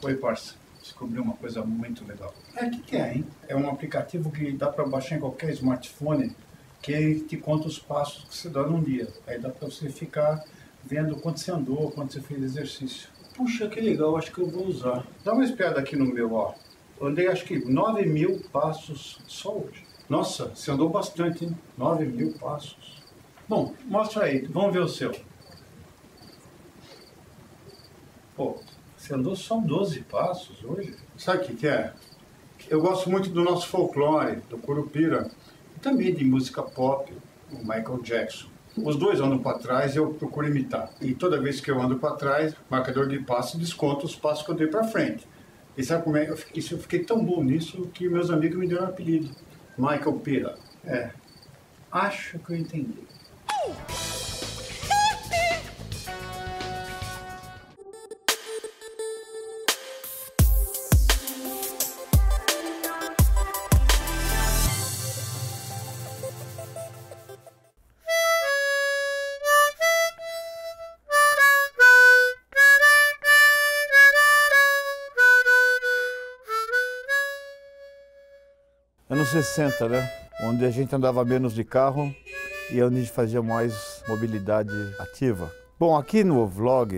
Oi, parça. Descobri uma coisa muito legal. O que é, hein? É um aplicativo que dá para baixar em qualquer smartphone, que ele te conta os passos que você dá num dia. Aí dá para você ficar vendo quanto você andou, quanto você fez exercício. Puxa, que legal, acho que eu vou usar. Dá uma espiada aqui no meu, ó. Eu andei acho que 9.000 passos só hoje. Nossa, você andou bastante, hein? 9.000 passos. Bom, mostra aí, vamos ver o seu. Pô, você andou só 12 passos hoje? Sabe o que é? Eu gosto muito do nosso folclore, do Curupira, e também de música pop, o Michael Jackson. Os dois andam para trás e eu procuro imitar. E toda vez que eu ando para trás, marcador de passo desconta os passos que eu dei para frente. E sabe como é? Eu fiquei tão bom nisso que meus amigos me deram um apelido. Michael Pira. É. Acho que eu entendi. Anos 60, né? Onde a gente andava menos de carro e onde a gente fazia mais mobilidade ativa. Bom, aqui no vlog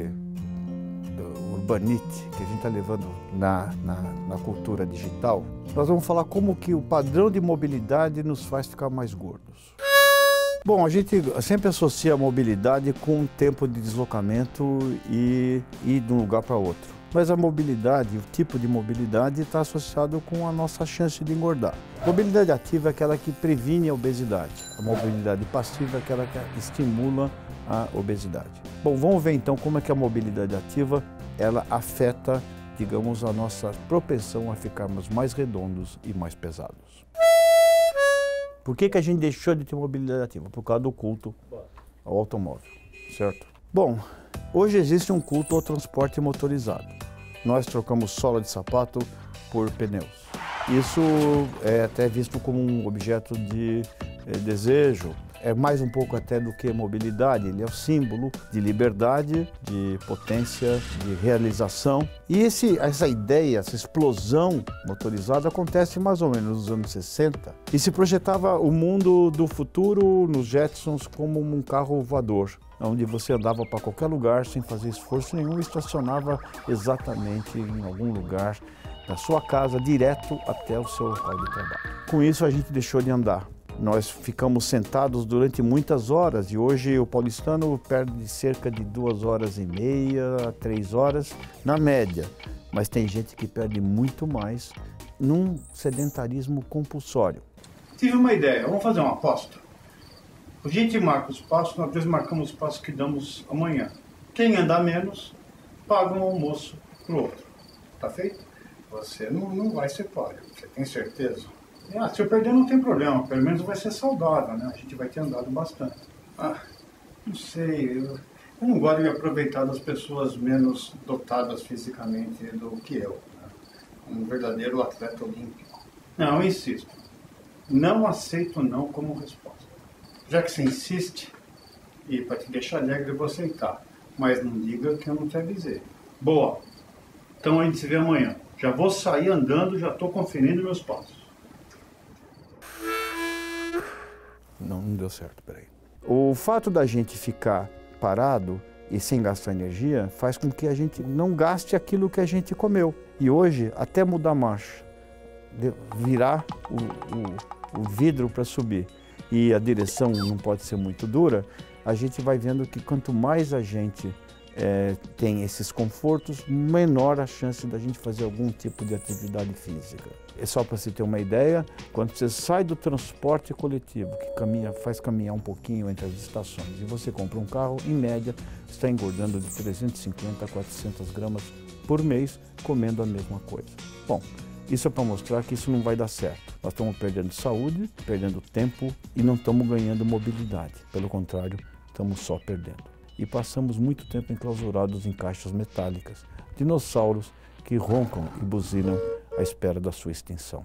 do Urbanite, que a gente está levando na cultura digital, nós vamos falar como que o padrão de mobilidade nos faz ficar mais gordos. Bom, a gente sempre associa a mobilidade com o tempo de deslocamento e ir de um lugar para outro. Mas a mobilidade, o tipo de mobilidade está associado com a nossa chance de engordar. A mobilidade ativa é aquela que previne a obesidade. A mobilidade passiva é aquela que estimula a obesidade. Bom, vamos ver então como é que a mobilidade ativa ela afeta, digamos, a nossa propensão a ficarmos mais redondos e mais pesados. Por que a gente deixou de ter mobilidade ativa? Por causa do culto ao automóvel, certo? Bom, hoje existe um culto ao transporte motorizado. Nós trocamos sola de sapato por pneus. Isso é até visto como um objeto de desejo. É mais um pouco até do que mobilidade, ele é o símbolo de liberdade, de potência, de realização. E essa ideia, essa explosão motorizada acontece mais ou menos nos anos 60 e se projetava o mundo do futuro nos Jetsons como um carro voador, onde você andava para qualquer lugar sem fazer esforço nenhum e estacionava exatamente em algum lugar da sua casa, direto até o seu local de trabalho. Com isso a gente deixou de andar. Nós ficamos sentados durante muitas horas e hoje o paulistano perde cerca de 2h30 a 3 horas na média. Mas tem gente que perde muito mais num sedentarismo compulsório. Tive uma ideia, vamos fazer uma aposta? A gente marca os passos, nós dois marcamos os passos que damos amanhã. Quem andar menos, paga um almoço pro outro. Tá feito? Você não vai ser pobre, você tem certeza? Se eu perder não tem problema, pelo menos vai ser saudável, né? A gente vai ter andado bastante. Não sei, eu não gosto de aproveitar das pessoas menos dotadas fisicamente do que eu, né? Um verdadeiro atleta olímpico. Não, eu insisto. Não aceito não como resposta. Já que você insiste, e para te deixar alegre eu vou aceitar. Mas não diga que eu não te avisei. Boa. Então a gente se vê amanhã. Já vou sair andando, já estou conferindo meus passos. Não deu certo, peraí. O fato da gente ficar parado e sem gastar energia faz com que a gente não gaste aquilo que a gente comeu. E hoje, até mudar a marcha, virar o vidro para subir e a direção não pode ser muito dura, a gente vai vendo que quanto mais a gente tem esses confortos, menor a chance da gente fazer algum tipo de atividade física. É só para você ter uma ideia, quando você sai do transporte coletivo, que faz caminhar um pouquinho entre as estações, e você compra um carro, em média, está engordando de 350 a 400 gramas por mês, comendo a mesma coisa. Bom, isso é para mostrar que isso não vai dar certo. Nós estamos perdendo saúde, perdendo tempo e não estamos ganhando mobilidade. Pelo contrário, estamos só perdendo. E passamos muito tempo enclausurados em caixas metálicas, dinossauros que roncam e buzinam à espera da sua extinção.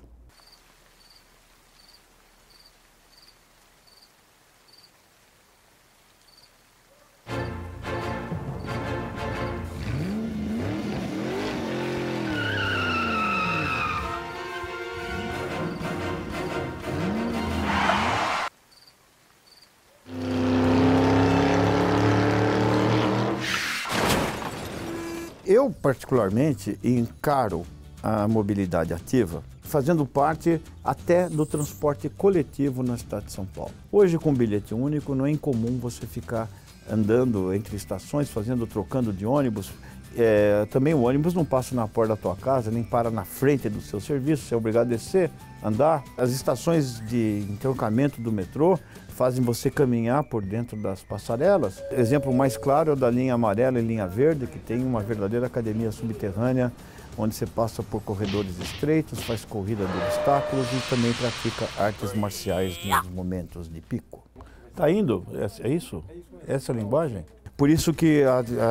Eu, particularmente, encaro a mobilidade ativa fazendo parte até do transporte coletivo na cidade de São Paulo. Hoje, com bilhete único, não é incomum você ficar andando entre estações, trocando de ônibus. Também o ônibus não passa na porta da tua casa, nem para na frente do seu serviço, você é obrigado a descer, andar. As estações de entroncamento do metrô fazem você caminhar por dentro das passarelas. Exemplo mais claro é o da linha amarela e linha verde, que tem uma verdadeira academia subterrânea, onde você passa por corredores estreitos, faz corrida de obstáculos e também pratica artes marciais nos momentos de pico. Tá indo? É isso? Essa é a linguagem? Por isso que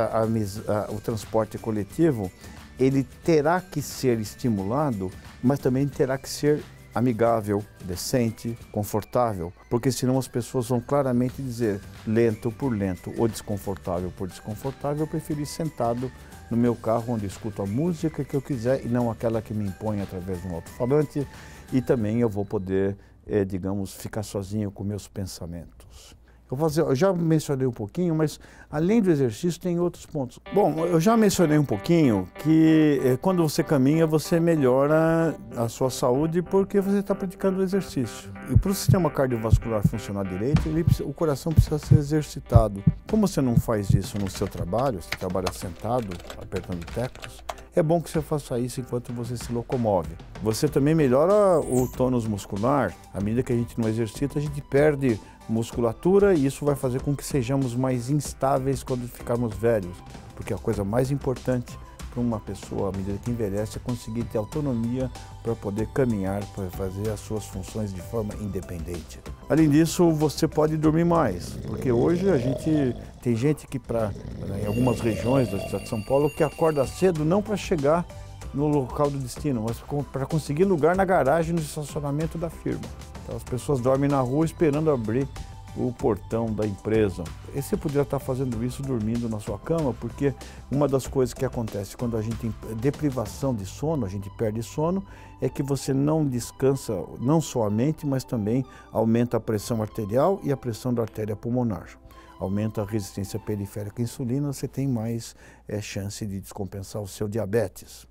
o transporte coletivo, ele terá que ser estimulado, mas também terá que ser amigável, decente, confortável, porque senão as pessoas vão claramente dizer lento por lento ou desconfortável por desconfortável, eu preferi sentado no meu carro onde escuto a música que eu quiser e não aquela que me impõe através de um alto-falante, e também eu vou poder, digamos, ficar sozinho com meus pensamentos. Eu já mencionei um pouquinho, mas além do exercício tem outros pontos. Bom, eu já mencionei um pouquinho que quando você caminha, você melhora a sua saúde porque você está praticando o exercício. E para o sistema cardiovascular funcionar direito, o coração precisa ser exercitado. Como você não faz isso no seu trabalho, você trabalha sentado, apertando teclas, é bom que você faça isso enquanto você se locomove. Você também melhora o tônus muscular. À medida que a gente não exercita, a gente perde musculatura e isso vai fazer com que sejamos mais instáveis quando ficarmos velhos. Porque a coisa mais importante para uma pessoa, à medida que envelhece, é conseguir ter autonomia para poder caminhar, para fazer as suas funções de forma independente. Além disso, você pode dormir mais, porque hoje tem gente que, em algumas regiões da cidade de São Paulo, que acorda cedo não para chegar no local do destino, mas para conseguir lugar na garagem, no estacionamento da firma. Então, as pessoas dormem na rua esperando abrir o portão da empresa. E você poderia estar fazendo isso dormindo na sua cama, porque uma das coisas que acontece quando a gente tem deprivação de sono, a gente perde sono, é que você não descansa não só a mente, mas também aumenta a pressão arterial e a pressão da artéria pulmonar. Aumenta a resistência periférica à insulina, você tem mais chance de descompensar o seu diabetes.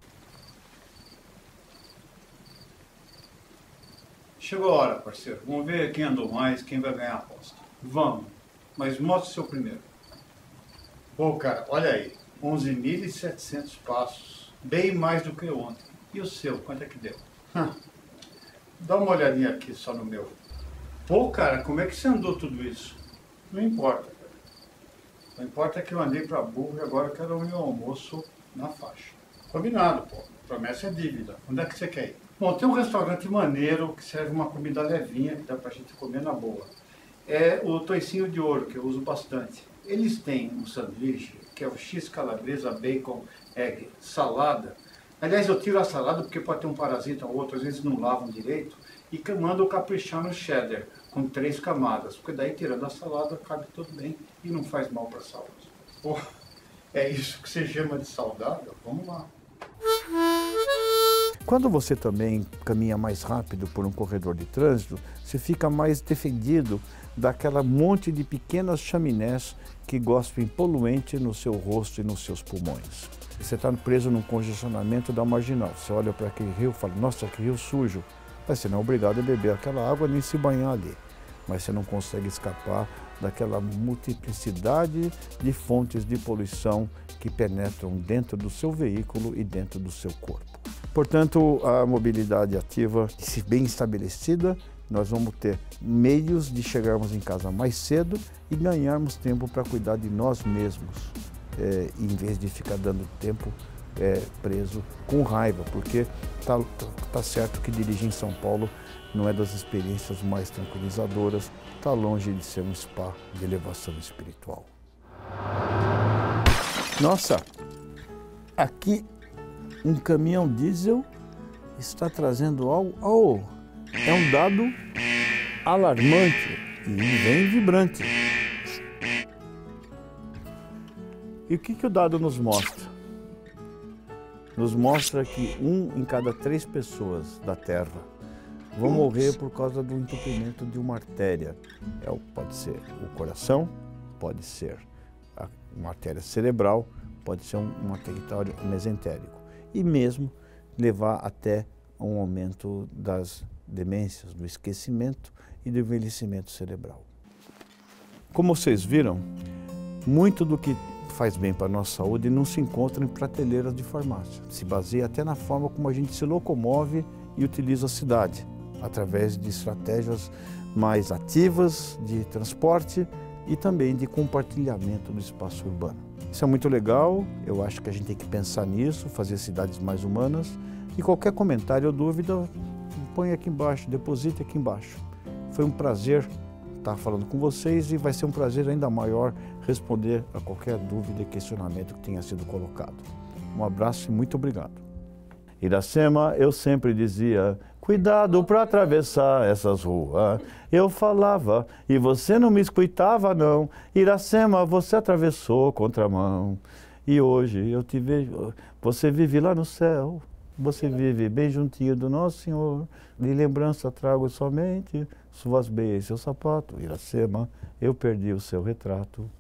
Chegou a hora, parceiro. Vamos ver quem andou mais, quem vai ganhar a aposta. Vamos, mas mostre o seu primeiro. Pô, cara, olha aí, 11.700 passos, bem mais do que ontem. E o seu, quanto é que deu? Dá uma olhadinha aqui só no meu. Pô, cara, como é que você andou tudo isso? Não importa, cara. Não importa que eu andei pra burro e agora eu quero o meu almoço na faixa. Combinado, pô. Promessa é dívida. Onde é que você quer ir? Bom, tem um restaurante maneiro que serve uma comida levinha, que dá pra gente comer na boa. É o Toicinho de Ouro, que eu uso bastante. Eles têm um sanduíche, que é o X calabresa, bacon, egg, salada. Aliás, eu tiro a salada porque pode ter um parasita ou outro, às vezes não lavam direito, e mando caprichar no cheddar, com 3 camadas, porque daí tirando a salada cabe tudo bem e não faz mal para a saúde. Pô, é isso que você chama de saudável? Vamos lá. Quando você também caminha mais rápido por um corredor de trânsito, você fica mais defendido daquela monte de pequenas chaminés que gospem poluente no seu rosto e nos seus pulmões. Você está preso num congestionamento da marginal. Você olha para aquele rio e fala, nossa, que rio sujo. Mas você não é obrigado a beber aquela água nem se banhar ali. Mas você não consegue escapar daquela multiplicidade de fontes de poluição que penetram dentro do seu veículo e dentro do seu corpo. Portanto, a mobilidade ativa, se bem estabelecida, nós vamos ter meios de chegarmos em casa mais cedo e ganharmos tempo para cuidar de nós mesmos, em vez de ficar dando tempo preso com raiva, porque tá certo que dirigir em São Paulo não é das experiências mais tranquilizadoras, está longe de ser um spa de elevação espiritual. Nossa, aqui um caminhão diesel está trazendo algo, é um dado alarmante e bem vibrante. E o que o dado nos mostra? Nos mostra que 1 em cada 3 pessoas da Terra vão morrer por causa do entupimento de uma artéria. Pode ser o coração, pode ser uma artéria cerebral, pode ser um território mesentérico. E mesmo levar até um aumento das demências, do esquecimento e do envelhecimento cerebral. Como vocês viram, muito do que faz bem para a nossa saúde não se encontra em prateleiras de farmácia. Se baseia até na forma como a gente se locomove e utiliza a cidade, através de estratégias mais ativas de transporte e também de compartilhamento do espaço urbano. Isso é muito legal, eu acho que a gente tem que pensar nisso, fazer cidades mais humanas. E qualquer comentário ou dúvida, põe aqui embaixo, deposite aqui embaixo. Foi um prazer estar falando com vocês e vai ser um prazer ainda maior responder a qualquer dúvida e questionamento que tenha sido colocado. Um abraço e muito obrigado. Iracema, eu sempre dizia, cuidado para atravessar essas ruas. Eu falava e você não me escutava não. Iracema, você atravessou contramão. E hoje eu te vejo, você vive lá no céu. Você vive bem juntinho do Nosso Senhor. De lembrança trago somente suas meias e seu sapato. Iracema, eu perdi o seu retrato.